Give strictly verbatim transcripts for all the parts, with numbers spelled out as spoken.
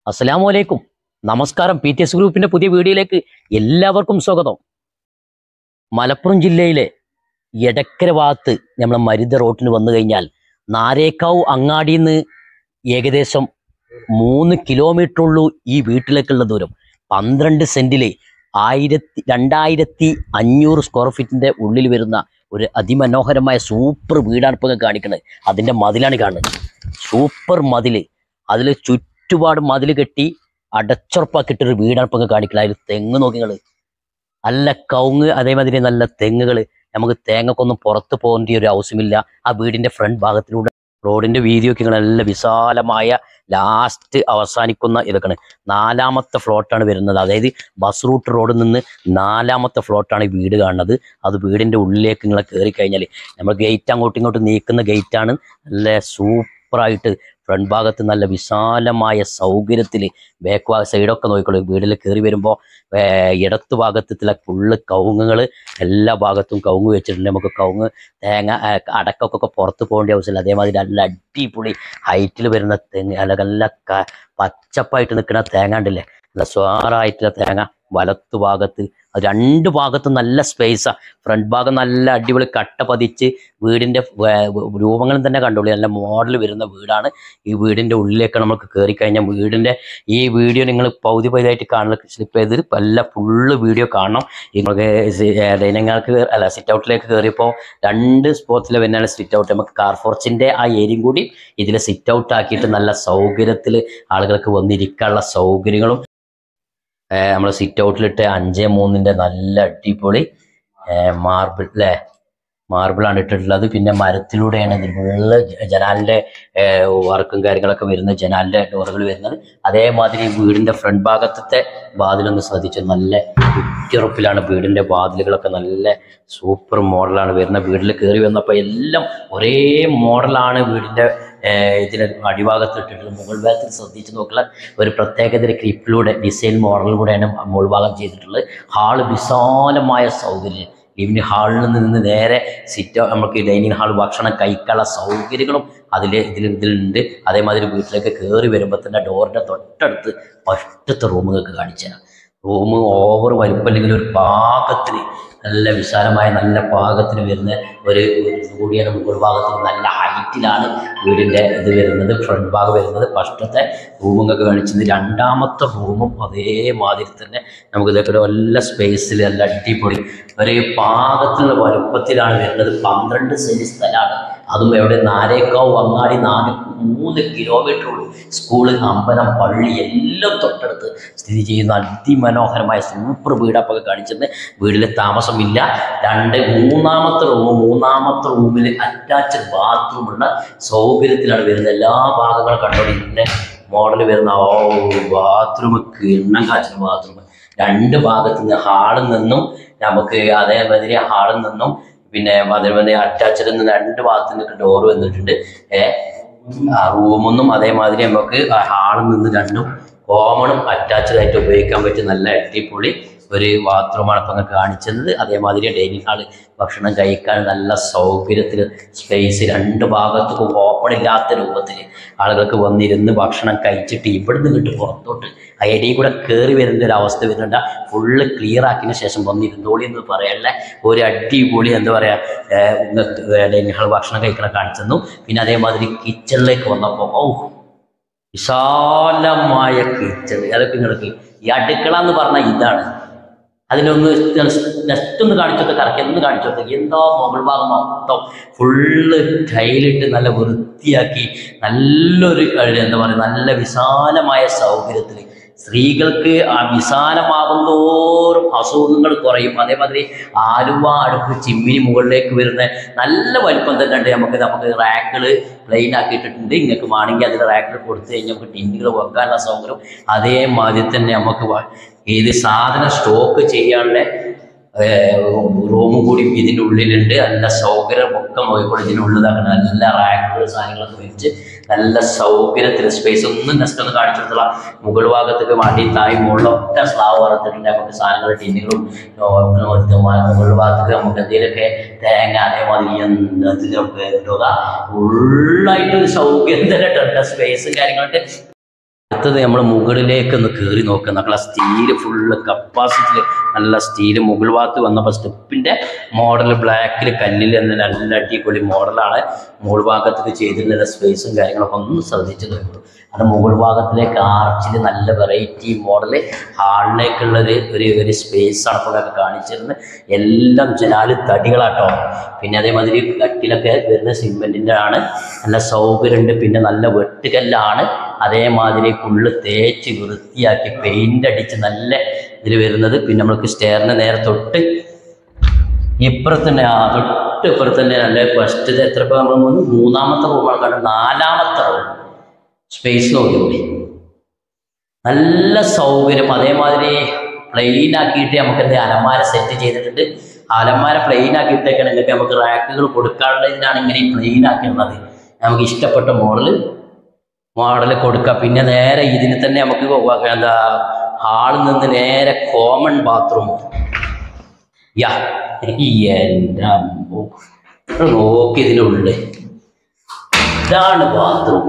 അസ്സലാമു അലൈക്കും. നമസ്കാരം. പി ടി എസ് ഗ്രൂപ്പിന്റെ പുതിയ വീഡിയോയിലേക്ക് എല്ലാവർക്കും സ്വാഗതം. മലപ്പുറം ജില്ലയിലെ എടക്കര ഭാഗത്ത് നമ്മളെ മരുത റോട്ടിന് വന്നു കഴിഞ്ഞാൽ നാരേക്കാവ് അങ്ങാടിയിൽ നിന്ന് ഏകദേശം മൂന്ന് കിലോമീറ്റർ ഉള്ളൂ ഈ വീട്ടിലേക്കുള്ള ദൂരം. പന്ത്രണ്ട് സെന്റില് ആയിരത്തി രണ്ടായിരത്തി അഞ്ഞൂറ് സ്ക്വയർ ഫീറ്റിന്റെ ഉള്ളിൽ വരുന്ന ഒരു അതിമനോഹരമായ സൂപ്പർ വീടാണ് ഇപ്പൊ കാണിക്കുന്നത്. അതിന്റെ മതിലാണ് കാണുന്നത്. സൂപ്പർ മതില്, അതിൽ ചുറ്റുപാട് മതിൽ കെട്ടി അടച്ചുറപ്പാക്കിയിട്ടൊരു വീടാണ് ഇപ്പൊ കാണിക്കുന്നത്. അതിൽ തെങ്ങ് നോക്കിങ്ങൾ, നല്ല കവുങ്ങ്, അതേമാതിരി നല്ല തെങ്ങുകൾ. നമുക്ക് തേങ്ങക്കൊന്നും പുറത്ത് പോകേണ്ട ഒരു ആവശ്യമില്ല. ആ വീടിന്റെ ഫ്രണ്ട് ഭാഗത്തിലൂടെ റോഡിന്റെ വീതിയൊക്കെ നല്ല വിശാലമായ ലാസ്റ്റ് അവസാനിക്കുന്ന ഇതൊക്കെയാണ്. നാലാമത്തെ ഫ്ലോട്ടാണ് വരുന്നത്. അതായത് ബസ് റൂട്ട് റോഡിൽ നിന്ന് നാലാമത്തെ ഫ്ലോട്ടാണ് ഈ വീട് കാണുന്നത്. അത് വീടിന്റെ ഉള്ളിലേക്ക് നിങ്ങളെ കയറി കഴിഞ്ഞാൽ നമ്മൾ ഗേറ്റ് അങ്ങോട്ടും ഇങ്ങോട്ടും നീക്കുന്ന ഗേറ്റാണ്. നല്ല സൂപ്പറായിട്ട് ഫ്രണ്ട് ഭാഗത്ത് നല്ല വിശാലമായ സൗകര്യത്തിൽ ബാക്ക് ഭാഗ സൈഡൊക്കെ നോക്കിക്കോളൂ. വീട്ടിൽ കയറി വരുമ്പോൾ ഇടത്ത് ഭാഗത്തിലെ ഫുള്ള് കവുങ്ങുകൾ, എല്ലാ ഭാഗത്തും കവുങ്ങ് വെച്ചിട്ടുണ്ട്. നമുക്ക് കവുങ്ങ് തേങ്ങ അടക്കൊക്കെ പുറത്ത് പോകേണ്ട ആവശ്യമില്ല. അതേമാതിരി നല്ല അടിപൊളി ഹൈറ്റിൽ വരുന്ന തെങ്ങ്, അല്ല നല്ല പച്ചപ്പായിട്ട് നിൽക്കുന്ന തേങ്ങ ഉണ്ടല്ലേ, നല്ല സ്വാറായിട്ടുള്ള തേങ്ങ. വലത്ത് ഭാഗത്ത് രണ്ട് ഭാഗത്തും നല്ല സ്പേസാണ്. ഫ്രണ്ട് ഭാഗം നല്ല അടിപൊളി കട്ട പതിച്ച് വീടിൻ്റെ രൂപങ്ങളും തന്നെ കണ്ടോളൂ. നല്ല മോഡൽ വരുന്ന വീടാണ്. ഈ വീടിൻ്റെ ഉള്ളിലേക്ക് നമുക്ക് കയറി കഴിഞ്ഞാൽ വീടിൻ്റെ ഈ വീഡിയോ നിങ്ങൾ പകുതി പകുതിയായിട്ട് കാണുന്ന സ്ലിപ്പ് ചെയ്ത് നല്ല ഫുള്ള് വീഡിയോ കാണണം. നിങ്ങൾക്ക് ഡൈനിങ്ങൾക്ക് അല്ല സിറ്റ് ഔട്ടിലേക്ക് കയറിയപ്പോൾ രണ്ട് സ്പോർട്സിൽ വരുന്നതാണ് സിറ്റ് ഔട്ട്. നമുക്ക് കാർഫോർച്ചിൻ്റെ ആ ഏരിയയും കൂടി ഇതിൽ സിറ്റ് ഔട്ട് ആക്കിയിട്ട് നല്ല സൗകര്യത്തിൽ ആളുകൾക്ക് വന്നിരിക്കാനുള്ള സൗകര്യങ്ങളും നമ്മൾ സിറ്റ് ഔട്ടിലിട്ട് അഞ്ച് മൂന്നിൻ്റെ നല്ല അടിപൊളി മാർബിൾ അല്ലേ, മാർബിളാണ് ഇട്ടിട്ടുള്ളത്. പിന്നെ മരത്തിലൂടെയാണ് ഇതിലുള്ള ജനാലിൻ്റെ വർക്കും കാര്യങ്ങളൊക്കെ വരുന്നത്, ജനാലിൻ്റെ ഡോറുകൾ വരുന്നത്. അതേമാതിരി വീടിൻ്റെ ഫ്രണ്ട് ഭാഗത്തെ വാതിലൊന്ന് ശ്രദ്ധിച്ചു. നല്ല കുറ്റിയുറപ്പിലാണ് വീടിൻ്റെ വാതിലുകളൊക്കെ. നല്ല സൂപ്പർ മോഡലാണ് വരുന്നത്. വീട്ടിൽ കയറി വന്നപ്പോൾ എല്ലാം ഒരേ മോഡലാണ് വീടിൻ്റെ ഇതിന് അടിഭാഗത്ത് ഇട്ടിട്ടുള്ളത്. മുകൾ ഭാഗത്തിൽ ശ്രദ്ധിച്ച് നോക്കുക, ഒരു പ്രത്യേകതര ക്ലിപ്പിലൂടെ ഡിസൈൻ മോഡലിലൂടെയാണ് മുകൾ ഭാഗം ചെയ്തിട്ടുള്ളത്. ഹാള് വിശാലമായ സൗകര്യം. ലിവിംഗ് ഹാളിൽ നിന്ന് നേരെ സിറ്റ് നമുക്ക് ഡൈനിങ് ഹാൾ ഭക്ഷണം കഴിക്കാനുള്ള സൗകര്യങ്ങളും അതിൽ ഇതിൽ ഇതിലുണ്ട്. അതേമാതിരി വീട്ടിലേക്ക് കയറി വരുമ്പോൾ തന്നെ ഡോറിൻ്റെ തൊട്ടടുത്ത് ഫസ്റ്റത്തെ റൂമുകൾക്ക് കാണിച്ചു തരാം. റൂം ഓവർ വലിപ്പമില്ലെങ്കിൽ ഒരു പാകത്തിന് നല്ല വിശാലമായ നല്ല പാകത്തിന് വരുന്ന ഒരു കൂടിയാണ്. മുകൾ ഭാഗത്തിന് നല്ല ഹൈറ്റിലാണ് വീടിൻ്റെ ഇത് വരുന്നത്, ഫ്രണ്ട് ഭാഗം വരുന്നത്. ഫസ്റ്റത്തെ റൂമുകൾക്ക് കാണിച്ചത്. രണ്ടാമത്തെ റൂമും അതേമാതിരി തന്നെ നമുക്ക് ഇതൊക്കെ നല്ല സ്പേസിൽ നല്ല അടിപൊളി ഒരു പാകത്തിലുള്ള വലുപ്പത്തിലാണ് വരുന്നത്. പന്ത്രണ്ട് സെൻറ്റ് സ്ഥലമാണ്. അതും എവിടെ നാരേക്കാവ് അങ്ങാടി നാല് മൂന്ന് കിലോമീറ്റർ ഉള്ളൂ. സ്കൂള്, അമ്പലം, പള്ളി എല്ലാം തൊട്ടടുത്ത് സ്ഥിതി ചെയ്യുന്ന അതിമനോഹരമായ സൂപ്പർ വീടപ്പൊക്കെ കാണിച്ചത്. വീട്ടിൽ താമസമില്ല. രണ്ട് മൂന്നാമത്തെ റൂം മൂന്നാമത്തെ റൂമിൽ അറ്റാച്ച്ഡ് ബാത്റൂമുള്ള സൗകര്യത്തിലാണ് വരുന്നത്. എല്ലാ ഭാഗങ്ങളും കണ്ടോണ്ടിരിക്കുന്ന മോഡൽ വരുന്ന ഓ ബാത്റൂം, കിണ്ണം കാച്ചിന് ബാത്റൂം. രണ്ട് ഭാഗത്തു നിന്ന് ഹാളിൽ നിന്നും നമുക്ക് അതേമാതിരി ഹാളിൽ നിന്നും പിന്നെ അതേമാതിരി അറ്റാച്ച്ഡ് നിന്ന് രണ്ട് ഭാഗത്തു നിന്നൊക്കെ ഡോറ് വന്നിട്ടുണ്ട്. ഏഹ് റൂമൊന്നും അതേമാതിരി നമുക്ക് ഹാളിൽ നിന്ന് രണ്ടും കോമണും അറ്റാച്ച്ഡ് ആയിട്ട് ഉപയോഗിക്കാൻ പറ്റും. നല്ല അടിപൊളി ഒരു ബാത്റൂമാണ് ഇപ്പം നിങ്ങൾക്ക് കാണിച്ചത്. അതേമാതിരി ഡൈനിങ് ഹാള് ഭക്ഷണം കഴിക്കാൻ നല്ല സൗകര്യത്തിൽ സ്പേസ്, രണ്ട് ഭാഗത്തും ഓപ്പൺ ഇല്ലാത്ത രൂപത്തിൽ ആളുകൾക്ക് വന്നിരുന്ന് ഭക്ഷണം കഴിച്ചിട്ട് ഇവിടുന്ന് കിട്ടും പുറത്തോട്ട് ആ ഇടയിൽ കൂടെ കയറി വരുന്ന ഒരു അവസ്ഥ വരുന്നുണ്ട്. ഫുള്ള് ക്ലിയർ ആക്കിയതിന് ശേഷം വന്നിരുന്നോളി എന്ന് പറയാനുള്ള ഒരു അടിപൊളി എന്താ പറയുക ഡൈനിങ് ഹാൾ ഭക്ഷണം കഴിക്കണം കാണിച്ചെന്നു. പിന്നെ അതേമാതിരി കിച്ചണിലേക്ക് വന്നപ്പോൾ ഓ വിശാലമായ കിച്ചൺ. അതൊക്കെ നിങ്ങൾക്ക് ഈ അടുക്കള എന്ന് പറഞ്ഞാൽ ഇതാണ്. അതിനൊന്ന് നെക്സ്റ്റ് ഒന്ന് കാണിച്ചോട്ടെ, കറക്കി ഒന്ന് കാണിച്ചോട്ടെ. എന്തോ മുകൾ ഭാഗം മൊത്തം ഫുള്ള് ടൈലിട്ട് നല്ല വൃത്തിയാക്കി നല്ലൊരു എന്താ പറയുക നല്ല വിശാലമായ സൗകര്യത്തിൽ സ്ത്രീകൾക്ക് ആ വിശാലമാകും തോറും അസുഖങ്ങൾ കുറയും. അതേമാതിരി ആലുവ അടുപ്പ് ചിമ്മിനി മുകളിലേക്ക് വരുന്ന നല്ല വലിപ്പം തന്നെ ഉണ്ട്. നമുക്ക് നമുക്ക് റാക്കുകൾ പ്ലെയിൻ ആക്കിയിട്ടിട്ടുണ്ട്. ഇങ്ങൾക്ക് വേണമെങ്കിൽ അതിൽ റാക്കിൽ കൊടുത്തു കഴിഞ്ഞാൽ നമുക്ക് ടിന്നുകൾ വെക്കാനുള്ള സൗകര്യം. അതേമാതിരി തന്നെ നമുക്ക് ഏത് സാധനം സ്റ്റോക്ക് ചെയ്യാനുള്ള റൂമും കൂടി ഇതിൻ്റെ ഉള്ളിലുണ്ട്. നല്ല സൗകര്യം ഒക്കെ നോക്കിക്കൂടെ ഇതിനുള്ളതാക്കണം. നല്ല റാക്കുകൾ സാധനങ്ങളൊക്കെ വെച്ച് നല്ല സൗകര്യത്തിൽ സ്പേസ്. ഒന്നും നെക്സ്റ്റ് ഒന്ന് കാണിച്ചു കൊടുത്തുള്ള മുകൾ ഭാഗത്തേക്ക് മാറ്റി താഴെ മുകളിലൊക്കെ സ്ലാവ് വറുത്തിട്ടുണ്ട്. നമുക്ക് സാധനങ്ങൾ ടിന്നുകളും മുകൾ ഭാഗത്തേക്ക് നമുക്ക് എന്തെങ്കിലുമൊക്കെ തേങ്ങ അതേമാതിരി എന്തൊക്കെ ഇടുക. ഫുള്ളായിട്ട് സൗകര്യം തന്നെ സ്പേസും കാര്യങ്ങളൊക്കെ അടുത്തത് നമ്മൾ മുകളിലേക്ക് ഒന്ന് കയറി നോക്കുക. നമ്മളെ സ്റ്റീല് ഫുള്ള് കപ്പാസിറ്റിയിൽ നല്ല സ്റ്റീല് മുകൾ ഭാഗത്ത് വന്നപ്പോൾ സ്റ്റെപ്പിൻ്റെ മോഡൽ ബ്ലാക്കിൽ കല്ലിൽ തന്നെ നല്ല അടിപൊളി മോഡലാണ്. മുകൾ ഭാഗത്തേക്ക് ചെയ്തിട്ടുള്ള സ്പേസും കാര്യങ്ങളൊക്കെ ഒന്ന് ശ്രദ്ധിച്ചു നോക്കും. അത് മുകൾ ഭാഗത്തിലേക്ക് ആർച്ചിൽ നല്ല വെറൈറ്റി മോഡല് ഹാളിലേക്കുള്ളത് ഒരു ഒരു സ്പേസാണ് ഇപ്പോൾ കാണിച്ചിരുന്നത്. എല്ലാം ജനാല് തടികളാട്ടോ. പിന്നെ അതേമാതിരി കട്ടിലൊക്കെ വരുന്ന സിമെൻറ്റിൻ്റെ ആണ്. നല്ല സൗകര്യമുണ്ട്. പിന്നെ നല്ല വെട്ടുകല്ലാണ്. അതേമാതിരി ഫുള്ള് തേച്ച് വൃത്തിയാക്കി പെയിൻ്റ് അടിച്ച് നല്ല ഇതിൽ വരുന്നത്. പിന്നെ നമ്മൾക്ക് സ്റ്റെയറിന് നേരെ തൊട്ട് ഇപ്പുറത്തന്നെ ആ തൊട്ട് ഇപ്പുറത്തന്നെ നല്ല ഫസ്റ്റ് എത്ര ഇപ്പോൾ നമ്മൾ മൂന്നാമത്തെ റൂമാണ് കാരണം നാലാമത്തെ റൂം സ്പേസ് നോക്കിക്കൂടി നല്ല സൗകര്യം. അതേമാതിരി പ്ലെയിൻ ആക്കിയിട്ട് നമുക്ക് എന്ത് അലമാര സെറ്റ് ചെയ്തിട്ടുണ്ട്. അലമാര പ്ലെയിൻ ആക്കിയിട്ടേക്കാണ് നിങ്ങൾക്ക് നമുക്ക് റാക്കുകൾ കൊടുക്കാനുള്ളതിനാണ് ഇങ്ങനെ ഈ പ്ലെയിൻ ആക്കിയുള്ളത്. നമുക്ക് ഇഷ്ടപ്പെട്ട മോഡൽ മോഡൽ കൊടുക്കാം. പിന്നെ നേരെ ഇതിന് തന്നെ നമുക്ക് എന്താ ഹാളിൽ നിന്ന് നേരെ കോമൺ ബാത്റൂം യാ എൻ്റെ നോക്കി ഇതിനുള്ളിൽ ഇതാണ് ബാത്റൂം.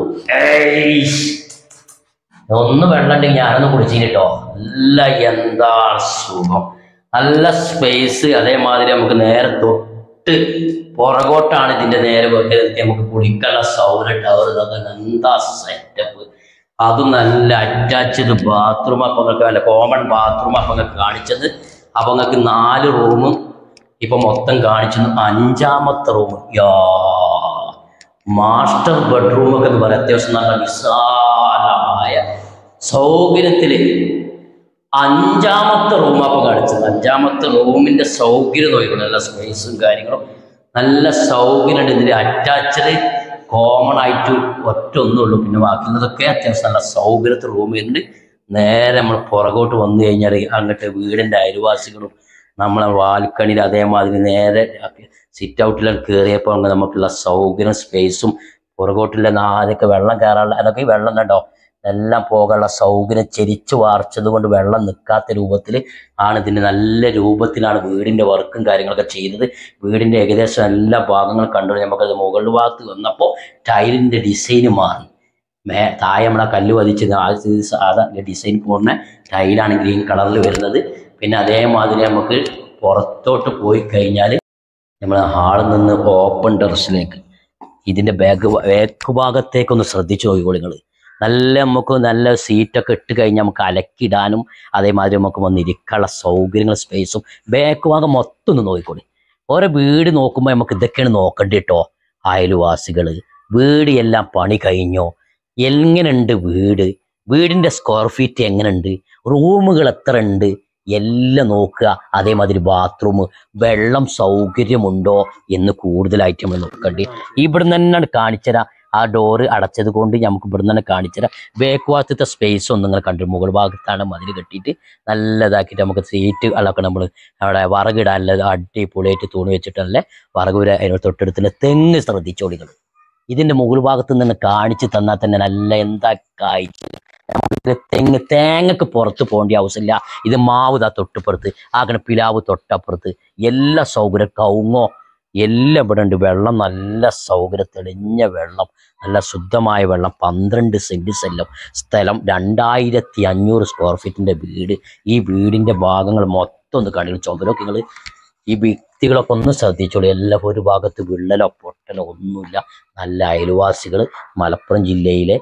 ഒന്ന് വെള്ളം ഉണ്ടെങ്കിൽ ഞാനൊന്ന് കുടിച്ചിട്ടോ. നല്ല എന്താ സുഖം, നല്ല സ്പേസ്. അതേമാതിരി നമുക്ക് നേരെ തൊട്ട് പുറകോട്ടാണ് ഇതിൻ്റെ നേരെ വെക്കൽ. നമുക്ക് കുടിക്കാനുള്ള സൗകര്യം ടവർ ഇതൊക്കെ എന്താ സെറ്റപ്പ്. അതും നല്ല അറ്റാച്ച്ഡ് ബാത്റൂം. അപ്പം നിങ്ങൾക്ക് നല്ല കോമൺ ബാത്റൂം അപ്പം നിങ്ങൾക്ക് കാണിച്ചത്. അപ്പം നിങ്ങൾക്ക് നാല് റൂമും ഇപ്പം മൊത്തം കാണിച്ചത്. അഞ്ചാമത്തെ റൂം യാ മാസ്റ്റർ ബെഡ്റൂമൊക്കെ എന്ന് പറയാം. അത്യാവശ്യം നല്ല വിശാലമായ സൗകര്യത്തിൽ അഞ്ചാമത്തെ റൂം അപ്പം കാണിച്ചത്. അഞ്ചാമത്തെ റൂമിൻ്റെ സൗകര്യം നോക്കണം. നല്ല സ്പേസും കാര്യങ്ങളും നല്ല സൗകര്യമുണ്ട്. ഇതിൽ അറ്റാച്ച്ഡ് കോമൺ ആയിട്ട് ഒറ്റ ഒന്നുള്ളൂ. പിന്നെ ബാക്കിയുള്ളതൊക്കെ അത്യാവശ്യം നല്ല സൗകര്യത്തിൽ റൂമുണ്ട്. നേരെ നമ്മൾ പുറകോട്ട് വന്നു കഴിഞ്ഞാൽ അങ്ങോട്ട് വീടിൻ്റെ അയൽവാസികളും നമ്മളെ വാൽക്കണിയിൽ അതേമാതിരി നേരെ സിറ്റ് ഔട്ടിലാണ് കയറിയപ്പോൾ നമുക്കുള്ള സൗകര്യം സ്പേസും പുറകോട്ടുള്ള നാലൊക്കെ വെള്ളം കയറാനുള്ള അതൊക്കെ ഈ വെള്ളം കണ്ടോ എല്ലാം പോകാനുള്ള സൗകര്യം ചെരിച്ച് വാർച്ചത് കൊണ്ട് വെള്ളം നിൽക്കാത്ത രൂപത്തിൽ ആണ്. ഇതിൻ്റെ നല്ല രൂപത്തിലാണ് വീടിൻ്റെ വർക്കും കാര്യങ്ങളൊക്കെ ചെയ്തത്. വീടിൻ്റെ ഏകദേശം എല്ലാ ഭാഗങ്ങളും കണ്ടു. നമുക്കത് മുകളിൽ ഭാഗത്ത് വന്നപ്പോൾ ടൈലിൻ്റെ ഡിസൈന് മാറി. മേ താഴെ നമ്മളെ കല്ല് പതിച്ച് ആ സാധാ ഡിസൈൻ പോകുന്ന ടൈലാണ് ഗ്രീൻ കളറിൽ വരുന്നത്. പിന്നെ അതേമാതിരി നമുക്ക് പുറത്തോട്ട് പോയി കഴിഞ്ഞാൽ നമ്മൾ ഹാളിൽ നിന്ന് ഓപ്പൺ ടെറസിലേക്ക് ഇതിൻ്റെ ബാക്ക് ബാക്ക് ഭാഗത്തേക്കൊന്ന് ശ്രദ്ധിച്ചു നോക്കിക്കോളൂ നിങ്ങൾ. നല്ല നമുക്ക് നല്ല സീറ്റൊക്കെ ഇട്ട് കഴിഞ്ഞാൽ നമുക്ക് അലക്കിടാനും അതേമാതിരി നമുക്ക് വന്നിരിക്കാനുള്ള സൗകര്യങ്ങൾ സ്പേസും ബാക്ക് ഭാഗം മൊത്തം ഒന്ന് നോക്കിക്കോളി. ഓരോ വീട് നോക്കുമ്പോൾ നമുക്ക് ഇതൊക്കെയാണ് നോക്കേണ്ടി കേട്ടോ. അയൽവാസികൾ വീട് എല്ലാം പണി കഴിഞ്ഞോ, എങ്ങനെയുണ്ട് വീട്, വീടിൻ്റെ സ്ക്വയർ ഫീറ്റ് എങ്ങനെയുണ്ട്, റൂമുകൾ എത്ര ഉണ്ട് എല്ലാം നോക്കുക. അതേമാതിരി ബാത്റൂം വെള്ളം സൗകര്യമുണ്ടോ എന്ന് കൂടുതലായിട്ട് നമ്മൾ നോക്കണ്ടി. ഇവിടുന്ന് തന്നെയാണ് കാണിച്ചുതരാം. ആ ഡോറ് അടച്ചത് കൊണ്ട് നമുക്ക് ഇവിടുന്ന് തന്നെ കാണിച്ചുതരാം. ബാക്ക് ഭാഗത്തെ സ്പേസ് ഒന്നും നിങ്ങൾ കണ്ടു. മുകൾ ഭാഗത്താണ് മതിൽ കെട്ടിയിട്ട് നല്ലതാക്കിയിട്ട് നമുക്ക് സീറ്റ് അളക്കെ നമ്മൾ അവിടെ വറകിടാനല്ല അടിപൊളിയായിട്ട് തൂണി വെച്ചിട്ടല്ലേ വറക് അതിനോട് തൊട്ടടുത്തുള്ള തെങ്ങ് ശ്രദ്ധിച്ചോളികൾ. ഇതിൻ്റെ മുകൾ ഭാഗത്ത് നിന്ന് കാണിച്ച് തന്നാൽ തന്നെ നല്ല എന്താ കാഴ്ച. നമുക്ക് തെങ്ങ് തേങ്ങക്ക് പുറത്ത് പോകേണ്ട ആവശ്യമില്ല. ഇത് മാവ് താ തൊട്ടപ്പുറത്ത് ആകണ പിലാവ് തൊട്ടപ്പുറത്ത് എല്ലാ സൗകര്യം കവുങ്ങോ എല്ലാം ഇവിടെ ഉണ്ട്. വെള്ളം നല്ല സൗകര്യം തെളിഞ്ഞ വെള്ളം നല്ല ശുദ്ധമായ വെള്ളം. പന്ത്രണ്ട് സെൻറ്റ് സ്ഥലം സ്ഥലം രണ്ടായിരത്തി അഞ്ഞൂറ് സ്ക്വയർ ഫീറ്റിൻ്റെ വീട്. ഈ വീടിൻ്റെ ഭാഗങ്ങൾ മൊത്തം ഒന്ന് കണ്ടു ചുമരൊക്കെ നിങ്ങൾ ഈ വ്യക്തികളൊക്കെ ഒന്ന് ശ്രദ്ധിച്ചോളൂ. എല്ലാം ഒരു ഭാഗത്ത് വിള്ളലോ പൊട്ടലോ ഒന്നുമില്ല. നല്ല അയൽവാസികൾ. മലപ്പുറം ജില്ലയിലെ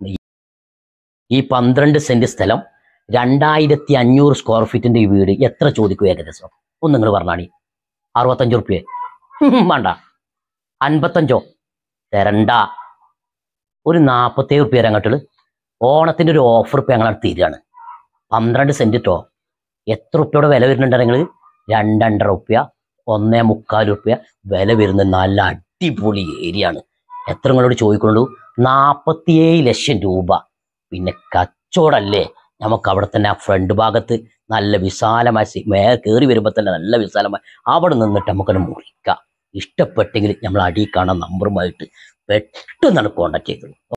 ഈ പന്ത്രണ്ട് സെൻറ്റ് സ്ഥലം രണ്ടായിരത്തി അഞ്ഞൂറ് സ്ക്വയർ ഫീറ്റിൻ്റെ ഈ വീട് എത്ര ചോദിക്കും ഏകദേശം ഒന്ന് നിങ്ങൾ പറഞ്ഞാണി? അറുപത്തഞ്ച് റുപ്യ വേണ്ട, അൻപത്തഞ്ചോ തരണ്ട, ഒരു നാൽപ്പത്തേഴ് റുപ്യ അങ്ങോട്ടുള്ളു. ഓണത്തിൻ്റെ ഒരു ഓഫർ ഇപ്പം ഞങ്ങളാണ് തീരുകയാണ്. പന്ത്രണ്ട് സെൻറ്റ് കേട്ടോ. എത്ര റുപ്യയുടെ വില വരുന്നുണ്ട് നിങ്ങൾ? രണ്ടര റുപ്യ, ഒന്നേ മുക്കാൽ റുപ്യ വില വരുന്നത്. നല്ല അടിപൊളി ഏരിയ ആണ്. എത്ര നിങ്ങളോട് ചോദിക്കുള്ളൂ? നാൽപ്പത്തിയേഴ് ലക്ഷം രൂപ. പിന്നെ കച്ചവടല്ലേ നമുക്ക് അവിടെ തന്നെ ആ ഫ്രണ്ട് ഭാഗത്ത് നല്ല വിശാലമായി മേ കയറി വരുമ്പോൾ തന്നെ നല്ല വിശാലമായി അവിടെ നിന്നിട്ട് നമുക്കത് മുറിക്കാം. ഇഷ്ടപ്പെട്ടെങ്കിൽ നമ്മൾ അടിയിൽ കാണാൻ നമ്പറുമായിട്ട് പെട്ടെന്നാണ് കോൺടാക്ട് ചെയ്തത്.